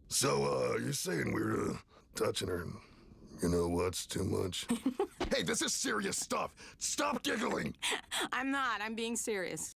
So, you're saying we're, touching her and you know what's too much? Hey, this is serious stuff. Stop giggling. I'm not. I'm being serious.